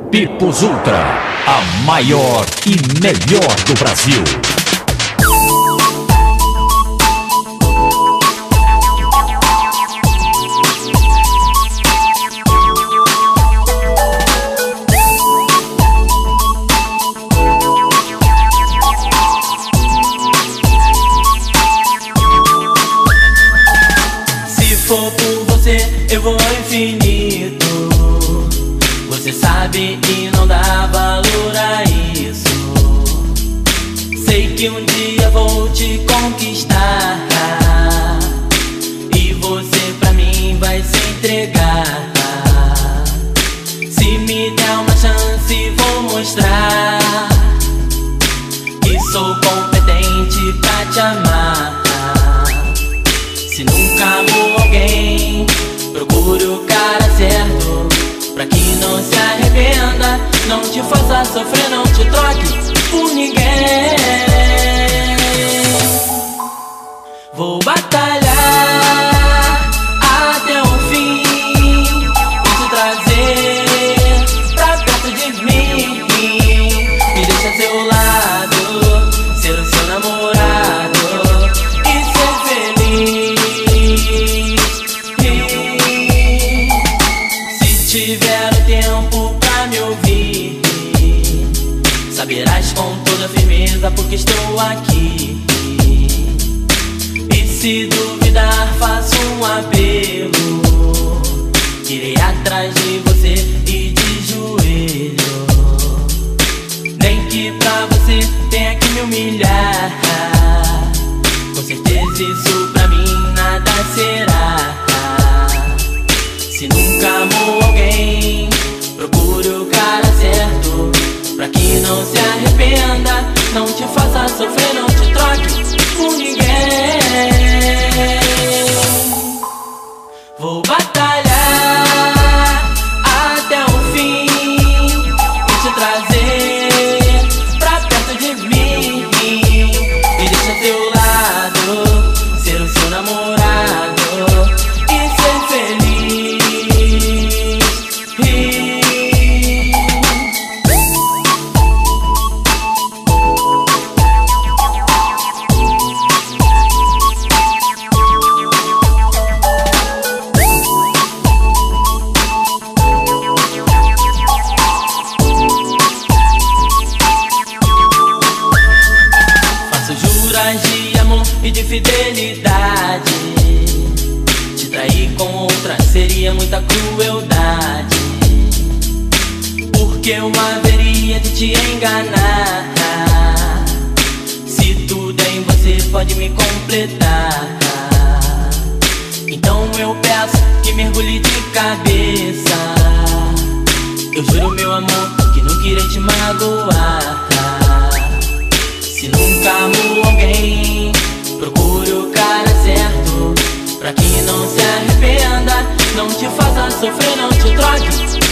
Pipos Ultra, a maior e melhor do Brasil. Se for por você, eu vou ao infinito. Você sabe e não dá valor a isso. Sei que um dia vou te conquistar e você pra mim vai se entregar. Se me der uma chance, vou mostrar que sou competente pra te amar. Se nunca amou alguém, procure o cara certo, pra que não se arrependa, não te faça sofrer, não te troque por ninguém. Vou batalhar até o fim e te trazer pra perto de mim. Me deixa ao seu lado, ser o seu namorado e ser feliz. Se tiver o tempo pra me ouvir, saberás com toda firmeza porque estou aqui. E se duvidar, faço um apelo, irei atrás de você e de joelho. Nem que pra você tenha que me humilhar, com certeza isso pra mim nada será. Se nunca amou alguém, procure o cara certo, pra que não se arrependa, não te faça sofrer, não te troque por ninguém. Vou batalhar até o fim e te trazer pra perto de mim. Me deixa ao teu lado, ser o seu namorado e ser feliz. De amor e de fidelidade, te trair com outra seria muita crueldade, porque eu haveria de te enganar. Se tudo é em você pode me completar, então eu peço que mergulhe de cabeça. Eu juro, meu amor, que não irei te magoar. Se nunca amou alguém, procure o cara certo, pra que não se arrependa, não te faça sofrer, não te troque